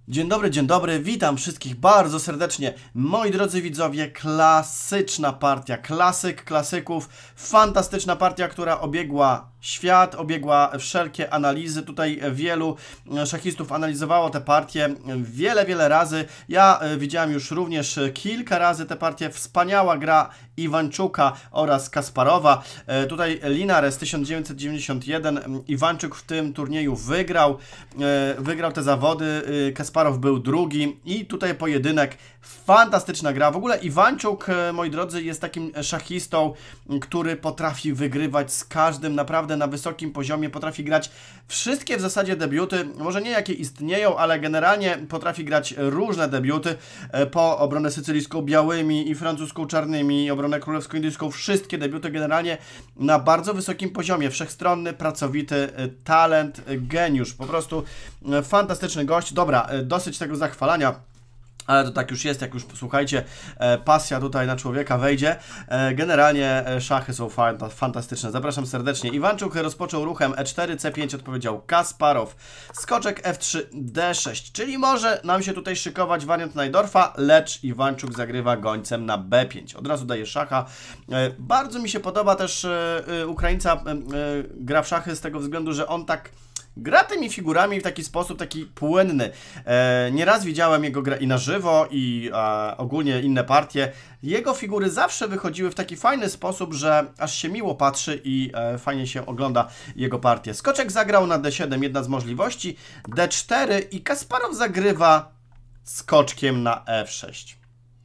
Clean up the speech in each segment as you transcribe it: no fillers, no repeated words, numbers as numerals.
Dzień dobry, witam wszystkich bardzo serdecznie. Moi drodzy widzowie, klasyczna partia, klasyk klasyków, fantastyczna partia, która obiegła świat, obiegła wszelkie analizy. Tutaj wielu szachistów analizowało tę partię wiele razy. Ja widziałem już również kilka razy tę partię. Wspaniała gra Iwanczuka oraz Kasparowa. Tutaj Linares 1991. Iwanczuk w tym turnieju wygrał te zawody. Kasparow był drugi i tutaj pojedynek. Fantastyczna gra. W ogóle Iwanczuk, moi drodzy, jest takim szachistą, który potrafi wygrywać z każdym naprawdę na wysokim poziomie. Potrafi grać wszystkie w zasadzie debiuty. Może nie jakie istnieją, ale generalnie potrafi grać różne debiuty. Po obronę sycylijską białymi i francuską czarnymi, obronę królewsko-indyjską. Wszystkie debiuty generalnie na bardzo wysokim poziomie. Wszechstronny, pracowity, talent, geniusz. Po prostu fantastyczny gość. Dobra, dosyć tego zachwalania. Ale to tak już jest, jak już, słuchajcie, pasja tutaj na człowieka wejdzie. Generalnie szachy są fantastyczne. Zapraszam serdecznie. Iwanczuk rozpoczął ruchem E4, C5 odpowiedział Kasparow. Skoczek F3, D6, czyli może nam się tutaj szykować wariant Najdorfa, lecz Iwanczuk zagrywa gońcem na B5. Od razu daje szacha. Bardzo mi się podoba też Ukraińca gra w szachy z tego względu, że on tak gra tymi figurami w taki sposób, taki płynny. Nieraz widziałem jego grę i na żywo, i ogólnie inne partie. Jego figury zawsze wychodziły w taki fajny sposób, że aż się miło patrzy i fajnie się ogląda jego partię. Skoczek zagrał na D7, jedna z możliwości, D4 i Kasparow zagrywa skoczkiem na F6.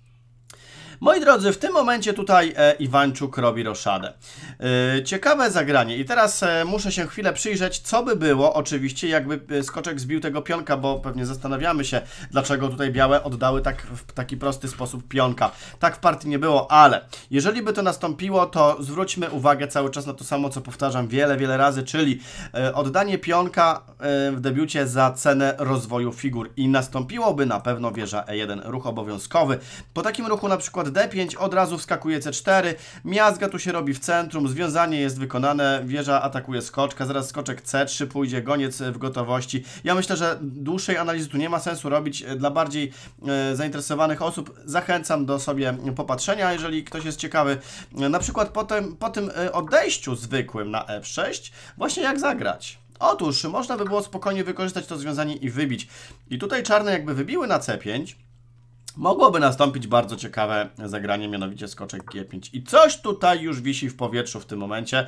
Moi drodzy, w tym momencie tutaj Iwanczuk robi roszadę. Ciekawe zagranie. I teraz muszę się chwilę przyjrzeć, co by było oczywiście, jakby skoczek zbił tego pionka, bo pewnie zastanawiamy się, dlaczego tutaj białe oddały w taki prosty sposób pionka. Tak w partii nie było, ale jeżeli by to nastąpiło, to zwróćmy uwagę cały czas na to samo, co powtarzam wiele razy, czyli oddanie pionka w debiucie za cenę rozwoju figur. I nastąpiłoby na pewno wieża E1, ruch obowiązkowy. Po takim ruchu na przykład D5, od razu wskakuje C4, miazga tu się robi w centrum, związanie jest wykonane, wieża atakuje skoczka, zaraz skoczek C3 pójdzie, goniec w gotowości. Ja myślę, że dłuższej analizy tu nie ma sensu robić. Dla bardziej zainteresowanych osób zachęcam do sobie popatrzenia, jeżeli ktoś jest ciekawy, na przykład po tym odejściu zwykłym na F6, właśnie jak zagrać. Otóż można by było spokojnie wykorzystać to związanie i wybić. I tutaj czarne jakby wybiły na C5, mogłoby nastąpić bardzo ciekawe zagranie, mianowicie skoczek G5. I coś tutaj już wisi w powietrzu w tym momencie.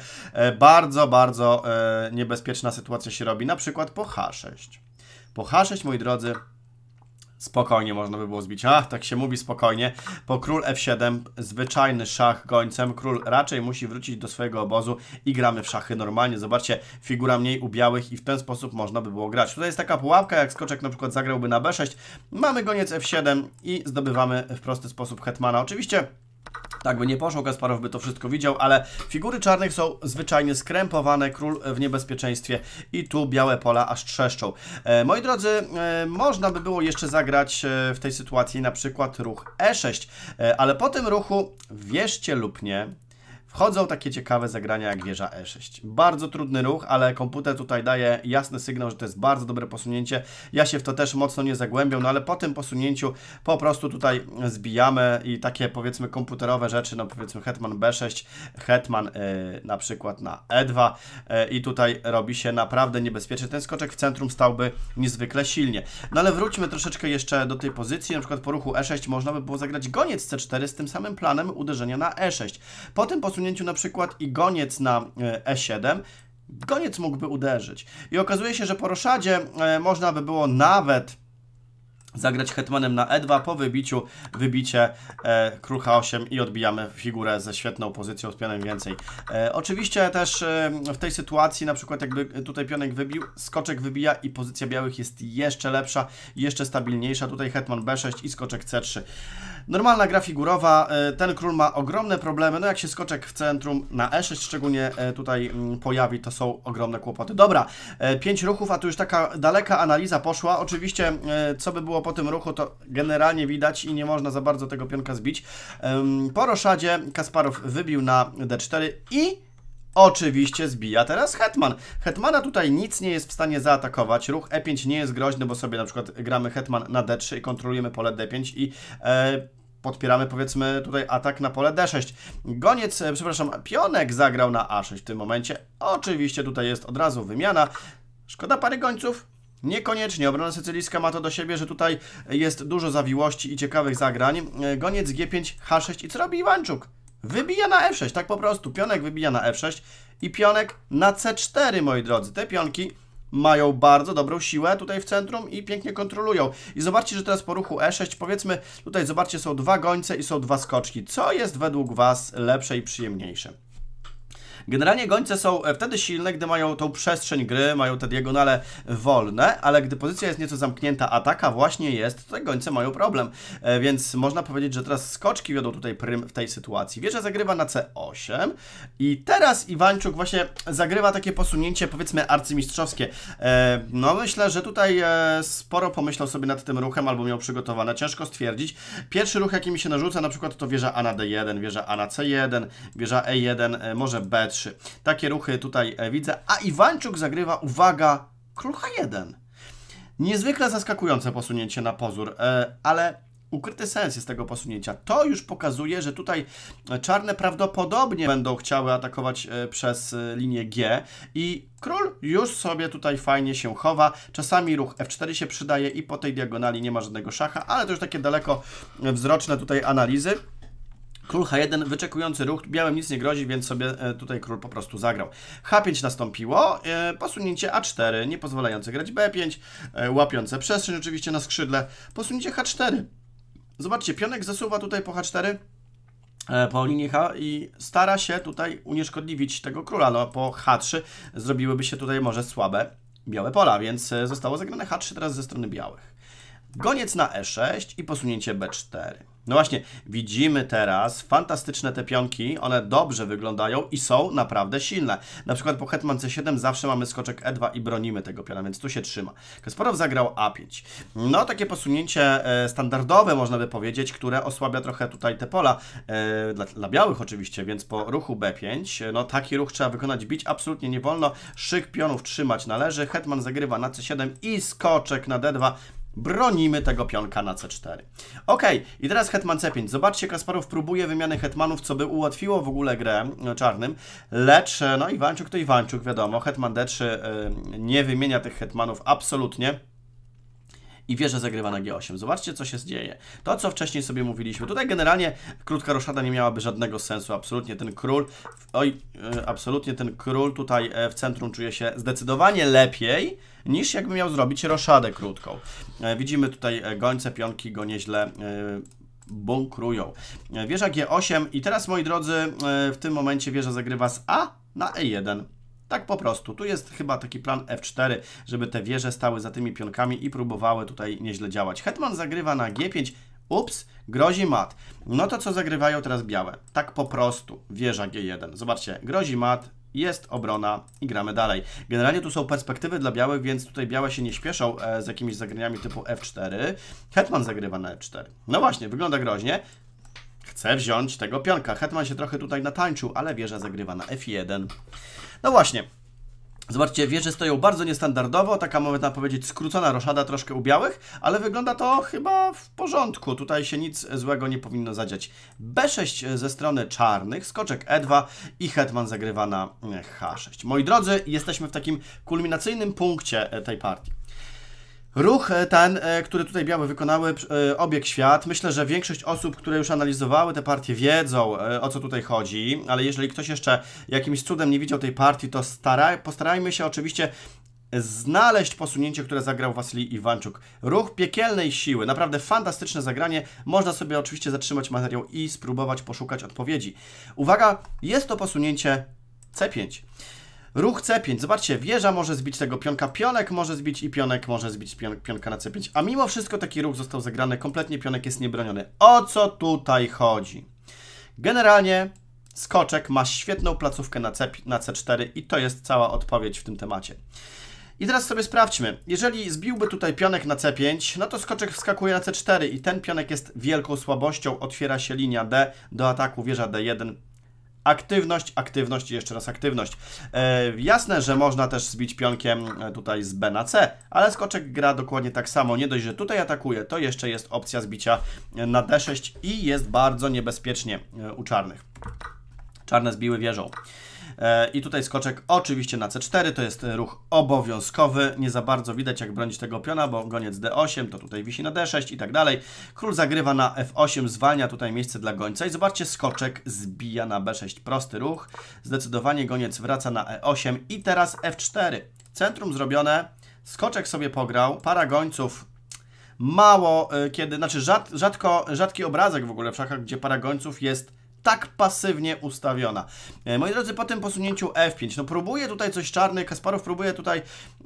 Bardzo niebezpieczna sytuacja się robi, na przykład po H6. Po H6, moi drodzy, spokojnie można by było zbić. Tak się mówi spokojnie. Po król F7, zwyczajny szach gońcem. Król raczej musi wrócić do swojego obozu i gramy w szachy normalnie. Zobaczcie, figura mniej u białych i w ten sposób można by było grać. Tutaj jest taka pułapka, jak skoczek na przykład zagrałby na B6. Mamy goniec F7 i zdobywamy w prosty sposób hetmana. Oczywiście tak by nie poszło, Kasparow by to wszystko widział, ale figury czarnych są zwyczajnie skrępowane, król w niebezpieczeństwie i tu białe pola aż trzeszczą. Moi drodzy, można by było jeszcze zagrać w tej sytuacji na przykład ruch E6, ale po tym ruchu, wierzcie lub nie, wchodzą takie ciekawe zagrania jak wieża E6. Bardzo trudny ruch, ale komputer tutaj daje jasny sygnał, że to jest bardzo dobre posunięcie. Ja się w to też mocno nie zagłębiam, no ale po tym posunięciu po prostu tutaj zbijamy i takie powiedzmy komputerowe rzeczy, no powiedzmy hetman B6, hetman na przykład na E2 i tutaj robi się naprawdę niebezpiecznie. Ten skoczek w centrum stałby niezwykle silnie. No ale wróćmy troszeczkę jeszcze do tej pozycji, na przykład po ruchu E6 można by było zagrać goniec C4 z tym samym planem uderzenia na E6. Po tym posunięciu na przykład i goniec na E7, goniec mógłby uderzyć. I okazuje się, że po roszadzie można by było nawet zagrać hetmanem na E2, po wybiciu wybicie król H8 i odbijamy figurę ze świetną pozycją, z pionem więcej. Oczywiście też w tej sytuacji, na przykład jakby tutaj pionek wybił, skoczek wybija i pozycja białych jest jeszcze lepsza, jeszcze stabilniejsza. Tutaj hetman B6 i skoczek C3. Normalna gra figurowa, ten król ma ogromne problemy, no jak się skoczek w centrum na E6 szczególnie tutaj pojawi, to są ogromne kłopoty. Dobra, 5 ruchów, a tu już taka daleka analiza poszła. Oczywiście co by było po tym ruchu, to generalnie widać i nie można za bardzo tego pionka zbić. Po roszadzie Kasparow wybił na D4 i Oczywiście zbija teraz hetman. Hetmana tutaj nic nie jest w stanie zaatakować. Ruch E5 nie jest groźny, bo sobie na przykład gramy hetman na D3 i kontrolujemy pole D5 i podpieramy, powiedzmy, tutaj atak na pole D6. Goniec, przepraszam, pionek zagrał na A6 w tym momencie. Oczywiście tutaj jest od razu wymiana. Szkoda pary gońców? Niekoniecznie. Obrona sycylijska ma to do siebie, że tutaj jest dużo zawiłości i ciekawych zagrań. Goniec G5, H6 i co robi Iwańczuk? Wybija na F6, tak po prostu. Pionek wybija na F6 i pionek na C4, moi drodzy. Te pionki mają bardzo dobrą siłę tutaj w centrum i pięknie kontrolują. I zobaczcie, że teraz po ruchu E6, powiedzmy, tutaj zobaczcie, są dwa gońce i są dwa skoczki. Co jest według Was lepsze i przyjemniejsze? Generalnie gońce są wtedy silne, gdy mają tą przestrzeń gry, mają te diagonale wolne, ale gdy pozycja jest nieco zamknięta, a taka właśnie jest, to te gońce mają problem. Więc można powiedzieć, że teraz skoczki wiodą tutaj prym w tej sytuacji. Wieża zagrywa na C8 i teraz Iwańczuk właśnie zagrywa takie posunięcie, powiedzmy, arcymistrzowskie. No myślę, że tutaj sporo pomyślał sobie nad tym ruchem, albo miał przygotowane, ciężko stwierdzić. Pierwszy ruch, jaki mi się narzuca, na przykład to wieża A na D1, wieża A na C1, wieża E1, może B3. Takie ruchy tutaj widzę, a Iwańczuk zagrywa, uwaga, król H1. Niezwykle zaskakujące posunięcie na pozór, ale ukryty sens jest tego posunięcia. To już pokazuje, że tutaj czarne prawdopodobnie będą chciały atakować przez linię G i król już sobie tutaj fajnie się chowa. Czasami ruch F4 się przydaje i po tej diagonali nie ma żadnego szacha, ale to już takie daleko wzroczne tutaj analizy. Król H1, wyczekujący ruch, białym nic nie grozi, więc sobie tutaj król po prostu zagrał. H5 nastąpiło, posunięcie A4, nie pozwalające grać B5, łapiące przestrzeń oczywiście na skrzydle, posunięcie H4. Zobaczcie, pionek zasuwa tutaj po H4, po linii H i stara się tutaj unieszkodliwić tego króla. No po H3 zrobiłyby się tutaj może słabe białe pola, więc zostało zagrane H3 teraz ze strony białych. Goniec na E6 i posunięcie B4. No właśnie, widzimy teraz fantastyczne te pionki, one dobrze wyglądają i są naprawdę silne. Na przykład po hetman C7 zawsze mamy skoczek E2 i bronimy tego piona, więc tu się trzyma. Kasparow zagrał A5. No takie posunięcie standardowe, można by powiedzieć, które osłabia trochę tutaj te pola, dla białych oczywiście, więc po ruchu B5, no taki ruch trzeba wykonać, bić absolutnie nie wolno, szyk pionów trzymać należy, hetman zagrywa na C7 i skoczek na D2. Bronimy tego pionka na C4. Ok, i teraz hetman C5. Zobaczcie, Kasparow próbuje wymiany hetmanów, co by ułatwiło w ogóle grę czarnym, lecz, no Iwańczuk to Iwańczuk, wiadomo, hetman D3 nie wymienia tych hetmanów absolutnie. I wieża zagrywa na G8. Zobaczcie, co się dzieje. To, co wcześniej sobie mówiliśmy. Tutaj generalnie krótka roszada nie miałaby żadnego sensu. Absolutnie ten król, absolutnie ten król tutaj w centrum czuje się zdecydowanie lepiej, niż jakby miał zrobić roszadę krótką. Widzimy tutaj gońce, pionki go nieźle bunkrują. Wieża G8 i teraz, moi drodzy, w tym momencie wieża zagrywa z A na E1. Tak po prostu. Tu jest chyba taki plan F4, żeby te wieże stały za tymi pionkami i próbowały tutaj nieźle działać. Hetman zagrywa na G5. Ups, grozi mat. No to co zagrywają teraz białe? Tak po prostu. Wieża G1. Zobaczcie, grozi mat, jest obrona i gramy dalej. Generalnie tu są perspektywy dla białych, więc tutaj białe się nie śpieszą z jakimiś zagraniami typu F4. Hetman zagrywa na F4. No właśnie, wygląda groźnie. Chce wziąć tego pionka. Hetman się trochę tutaj natańczył, ale wieża zagrywa na F1. No właśnie. Zobaczcie, wieże stoją bardzo niestandardowo, taka można powiedzieć skrócona roszada troszkę u białych, ale wygląda to chyba w porządku. Tutaj się nic złego nie powinno zadziać. B6 ze strony czarnych, skoczek E2 i hetman zagrywa na H6. Moi drodzy, jesteśmy w takim kulminacyjnym punkcie tej partii. Ruch ten, który tutaj białe wykonały, obiegł świat. Myślę, że większość osób, które już analizowały te partie, wiedzą, o co tutaj chodzi, ale jeżeli ktoś jeszcze jakimś cudem nie widział tej partii, to postarajmy się oczywiście znaleźć posunięcie, które zagrał Wasilij Iwańczuk. Ruch piekielnej siły, naprawdę fantastyczne zagranie. Można sobie oczywiście zatrzymać materiał i spróbować poszukać odpowiedzi. Uwaga, jest to posunięcie C5. Ruch C5. Zobaczcie, wieża może zbić tego pionka, pionek może zbić i pionek może zbić pionka na C5. A mimo wszystko taki ruch został zagrany, kompletnie pionek jest niebroniony. O co tutaj chodzi? Generalnie skoczek ma świetną placówkę na C4 i to jest cała odpowiedź w tym temacie. I teraz sobie sprawdźmy. Jeżeli zbiłby tutaj pionek na C5, no to skoczek wskakuje na C4 i ten pionek jest wielką słabością. Otwiera się linia D do ataku, wieża D1. Aktywność, aktywność i jeszcze raz aktywność. Jasne, że można też zbić pionkiem tutaj z B na C, ale skoczek gra dokładnie tak samo. Nie dość, że tutaj atakuje, to jeszcze jest opcja zbicia na D6 i jest bardzo niebezpiecznie u czarnych. Czarne zbiły wieżą. I tutaj skoczek oczywiście na C4, to jest ruch obowiązkowy. Nie za bardzo widać, jak bronić tego piona, bo goniec D8, to tutaj wisi na D6 i tak dalej. Król zagrywa na F8, zwalnia tutaj miejsce dla gońca i zobaczcie, skoczek zbija na B6. Prosty ruch. Zdecydowanie goniec wraca na E8 i teraz F4. Centrum zrobione, skoczek sobie pograł, para gońców. Mało kiedy, znaczy rzadki obrazek w ogóle w szachach, gdzie para gońców jest tak pasywnie ustawiona. Moi drodzy, po tym posunięciu F5, no próbuje tutaj coś czarny, Kasparow próbuje tutaj,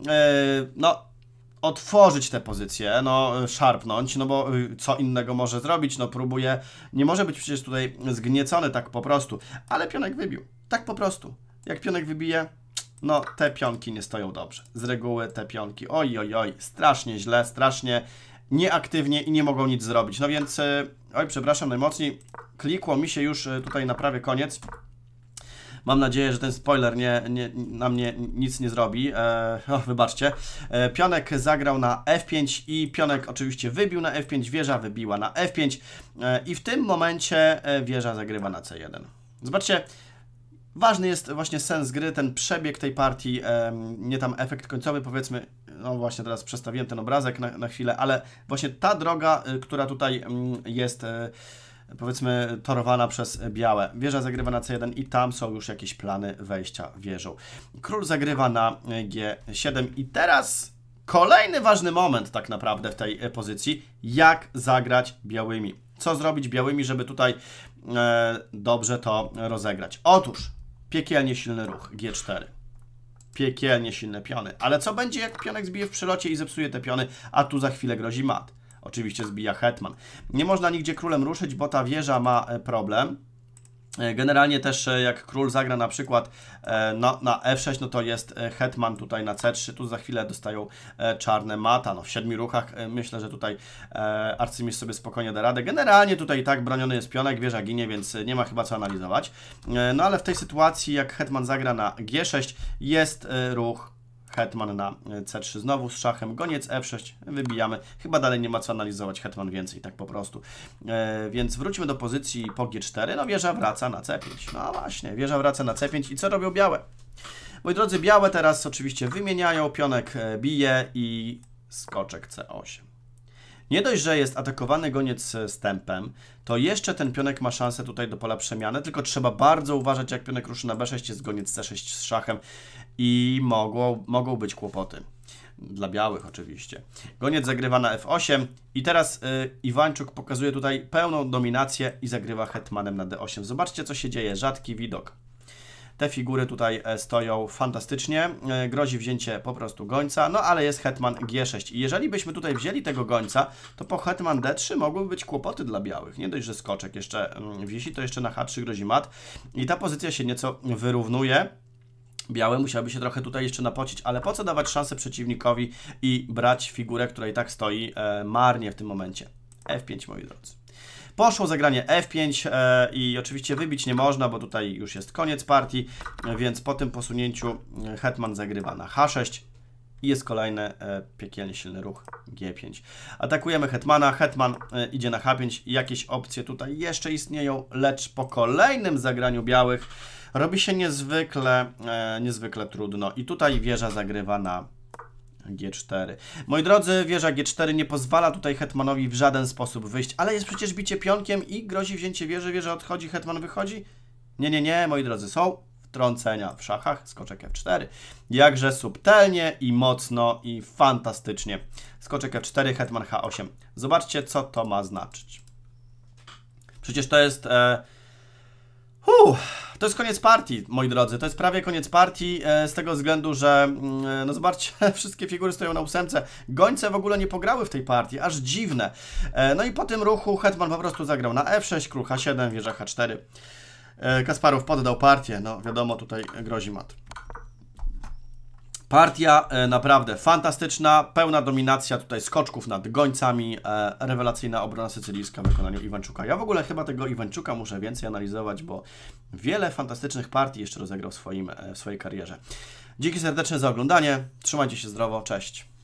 no, otworzyć tę pozycję, no, szarpnąć, no bo co innego może zrobić, no próbuje, nie może być przecież tutaj zgniecony tak po prostu, ale pionek wybił, tak po prostu. Jak pionek wybije, no, te pionki nie stoją dobrze. Z reguły te pionki, oj, strasznie źle, strasznie nieaktywnie i nie mogą nic zrobić. No więc, oj, przepraszam najmocniej, klikło mi się już tutaj na prawie koniec. Mam nadzieję, że ten spoiler na mnie nic nie zrobi. Wybaczcie. Pionek zagrał na F5 i pionek oczywiście wybił na F5, wieża wybiła na F5 i w tym momencie wieża zagrywa na C1. Zobaczcie, ważny jest właśnie sens gry, ten przebieg tej partii, nie tam efekt końcowy, powiedzmy, no właśnie teraz przestawiłem ten obrazek na chwilę, ale właśnie ta droga, która tutaj jest, powiedzmy, torowana przez białe. Wieża zagrywa na C1 i tam są już jakieś plany wejścia wieżą. Król zagrywa na G7 i teraz kolejny ważny moment tak naprawdę w tej pozycji, jak zagrać białymi. Co zrobić białymi, żeby tutaj dobrze to rozegrać. Otóż piekielnie silny ruch, G4. Piekielnie silne piony. Ale co będzie, jak pionek zbije w przylocie i zepsuje te piony, a tu za chwilę grozi mat. Oczywiście zbija hetman. Nie można nigdzie królem ruszyć, bo ta wieża ma problem. Generalnie też jak król zagra na przykład no, na F6, no to jest hetman tutaj na C3, tu za chwilę dostają czarne mata. No, w 7 ruchach myślę, że tutaj arcymistrz sobie spokojnie da radę. Generalnie tutaj i tak broniony jest pionek, wieża ginie, więc nie ma chyba co analizować. No ale w tej sytuacji, jak hetman zagra na G6, jest ruch hetman na C3 znowu z szachem, goniec F6, wybijamy. Chyba dalej nie ma co analizować, hetman więcej, tak po prostu. Więc wróćmy do pozycji po G4, no wieża wraca na C5. No właśnie, wieża wraca na C5 i co robią białe? Moi drodzy, białe teraz oczywiście wymieniają, pionek bije i skoczek C8. Nie dość, że jest atakowany goniec z tempem, to jeszcze ten pionek ma szansę tutaj do pola przemiany, tylko trzeba bardzo uważać, jak pionek ruszy na B6, jest goniec C6 z szachem i mogą być kłopoty. Dla białych oczywiście. Goniec zagrywa na F8 i teraz Iwańczuk pokazuje tutaj pełną dominację i zagrywa hetmanem na D8. Zobaczcie, co się dzieje, rzadki widok. Te figury tutaj stoją fantastycznie, grozi wzięcie po prostu gońca, no ale jest hetman G6 i jeżeli byśmy tutaj wzięli tego gońca, to po hetman D3 mogłyby być kłopoty dla białych. Nie dość, że skoczek jeszcze wisi, to jeszcze na H3 grozi mat i ta pozycja się nieco wyrównuje. Białe musiałyby się trochę tutaj jeszcze napocić, ale po co dawać szansę przeciwnikowi i brać figurę, która i tak stoi marnie w tym momencie. F5, moi drodzy. Poszło zagranie F5 i oczywiście wybić nie można, bo tutaj już jest koniec partii, więc po tym posunięciu hetman zagrywa na H6 i jest kolejny piekielnie silny ruch G5. Atakujemy hetmana, hetman idzie na H5 i jakieś opcje tutaj jeszcze istnieją, lecz po kolejnym zagraniu białych robi się niezwykle trudno i tutaj wieża zagrywa na G4. Moi drodzy, wieża G4 nie pozwala tutaj hetmanowi w żaden sposób wyjść, ale jest przecież bicie pionkiem i grozi wzięcie wieży, wieża odchodzi, hetman wychodzi. Nie, moi drodzy, są wtrącenia w szachach, skoczek F4. Jakże subtelnie i mocno i fantastycznie. Skoczek F4, hetman H8. Zobaczcie, co to ma znaczyć. Przecież to jest... To jest koniec partii, moi drodzy, to jest prawie koniec partii z tego względu, że no zobaczcie, wszystkie figury stoją na ósemce, gońce w ogóle nie pograły w tej partii, aż dziwne. No i po tym ruchu hetman po prostu zagrał na F6, król H7, wieża H4. Kasparow poddał partię, no wiadomo, tutaj grozi mat. Partia naprawdę fantastyczna, pełna dominacja tutaj skoczków nad gońcami, rewelacyjna obrona sycylijska w wykonaniu Iwanczuka. Ja w ogóle chyba tego Iwanczuka muszę więcej analizować, bo wiele fantastycznych partii jeszcze rozegrał w swojej karierze. Dzięki serdeczne za oglądanie, trzymajcie się zdrowo, cześć.